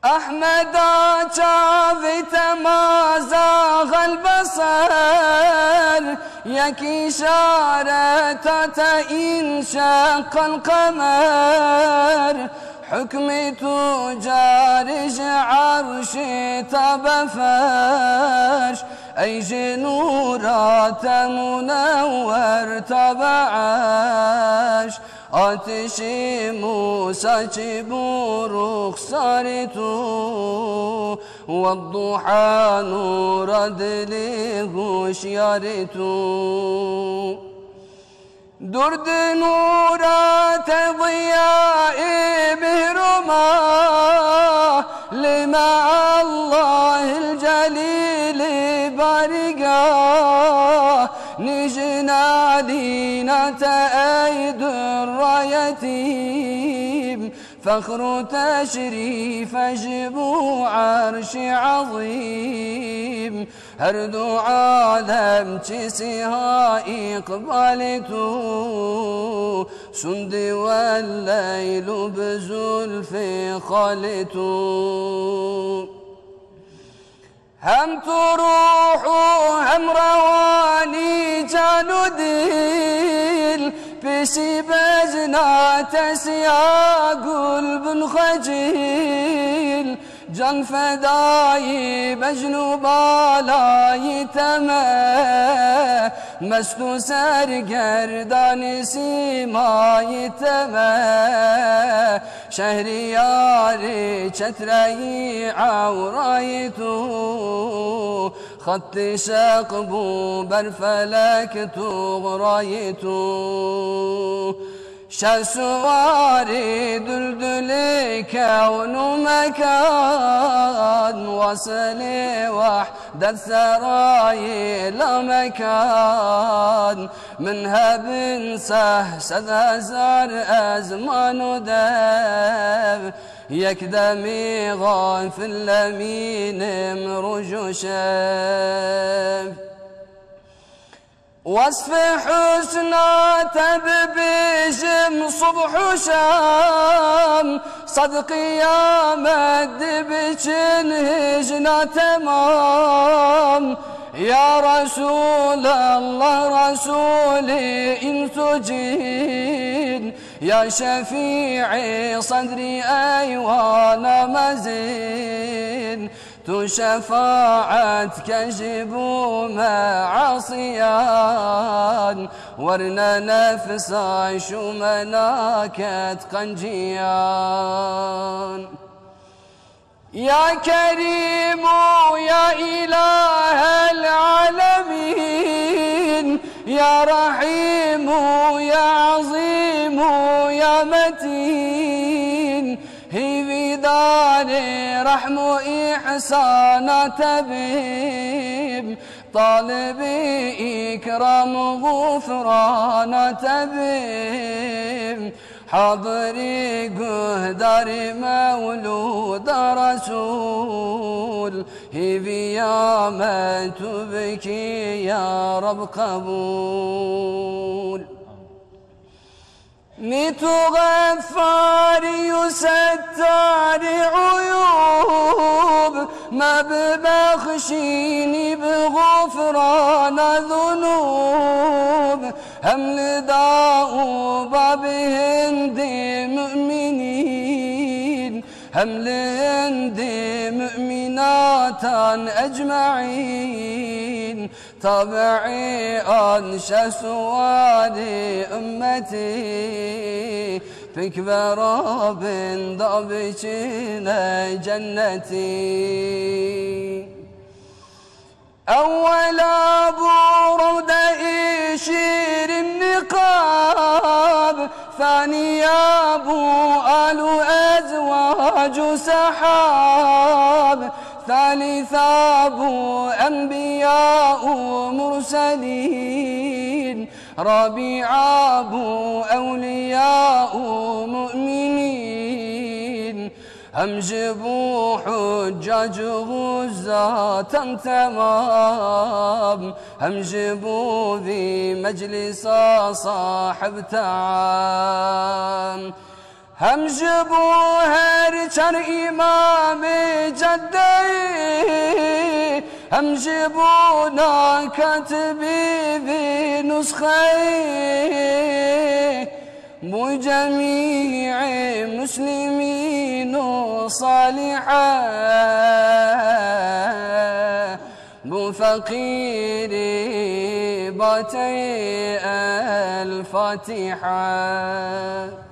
أحمد شافت ما زاغ البصر يكي شارة إن شق القمر حكم تجارج عرشي تبفرش أي جنورات منور تبعش آتشی موسى بروخ صارتو والضحى نور دليه شيارتو درد نورات ضياء بهرما لمع الله الجليل بارقا نجنا دينا تأيد الرايتيم فخر تشريف جبو عرش عظيم هردو عالم تسيها إقبالتو سند والليل بزلف خالتو هم تروح هم رواني جانوديل بسي بجنا تسيا قلب خجيل جان فداي بجنو بالاي تما مستو سرگردان سيماي تما شهرياري چتري عورايتو خط شقبو برفلك تغرايتو شسواري دلدل كون مكان وصلي وحدة سراي لمكان منها بنسه سدهزار أزمان داب يكدمي غافل لمين مرج شاب وصف حسنا تببجم صبح شام صدق يا مد بجن هجنا تمام يا رسول الله رسولي إن تجين يا شفيعي صدري أيوان مزين تشفاعتك جبو معصيان ورنا نفس عيشو مناكت قنجيان يا كريم يا إله العالمين يا رحيم يا عظيم يا متين هي بدار رحم إحسان تبيب طالب إكرام غفران تبيب حاضري قهدر مولود رسول هي بيامة بكي يا رب قبول ميت غفار يستر عيوب ما ببخشيني بغفران ذنوب هم لداء بابهن دي مؤمنين هم لهندي مؤمنات أجمعين طبعي أنشى سوالي أمتي فيك براب ضبشنا جنتي أول أبو رودة يشير النقاب ثاني أبو آل أزواج سحاب ثالث أبو أنبياء مرسلين رابع أبو أولياء مؤمنين هم جبوا حجاج غزاة تمام هم جبوا ذي مجلس صاحب تعام هم جبوا هرج شر إمام جدي هم جبونا كاتبي بنسخي بو جميع مسلمين صالحا بو فقيري باتي الفاتحة.